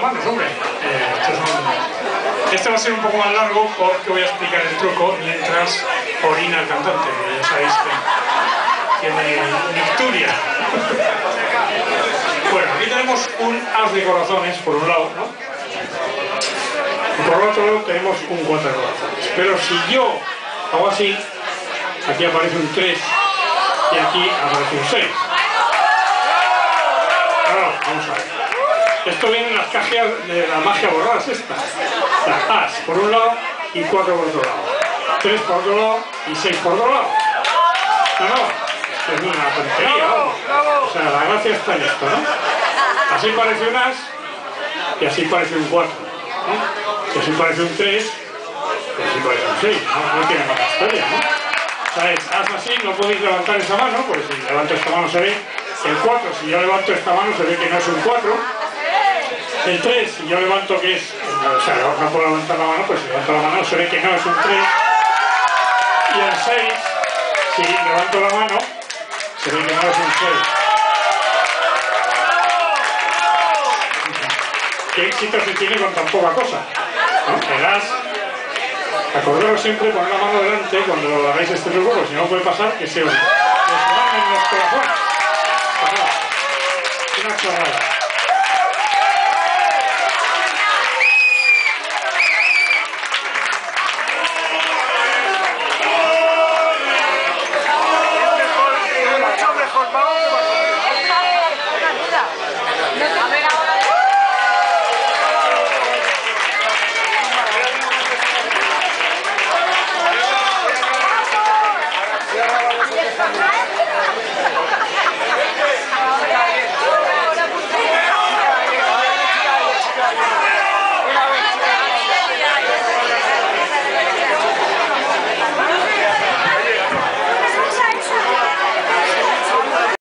las manos, hombre. Este va a ser un poco más largo porque voy a explicar el truco mientras orina el cantante, que ya sabéis que tiene nicturia. Bueno, aquí tenemos un as de corazones por un lado, ¿no? Y por el otro lado tenemos un 4 de corazones. Pero si yo hago así, aquí aparece un 3 y aquí aparece un 6. Ahora vamos a ver. Esto viene en las cajas de la magia borradas esta. La as por un lado y 4 por otro lado. 3 por otro lado y 6 por otro lado. No, es una tontería, ¿no? O sea, la gracia está en esto, ¿no? Así parece un as y así parece un 4, ¿no? Y así parece un 3 y así parece un 6, ¿no? No tiene más historia, ¿no? ¿Sabes? As así, no podéis levantar esa mano, porque si levanto esta mano se ve el 4, si yo levanto esta mano se ve que no es un 4. El 3, si yo levanto que es, o sea, no puedo levantar la mano, pues si levanto la mano se ve que no es un 3. Y el 6, si levanto la mano, se ve que no es un 6. ¿Qué éxito se tiene con tan poca cosa? ¿No? El as, acordaros siempre poner la mano delante cuando hagáis este truco, porque si no puede pasar que se os manden los corazones. Una chorrada.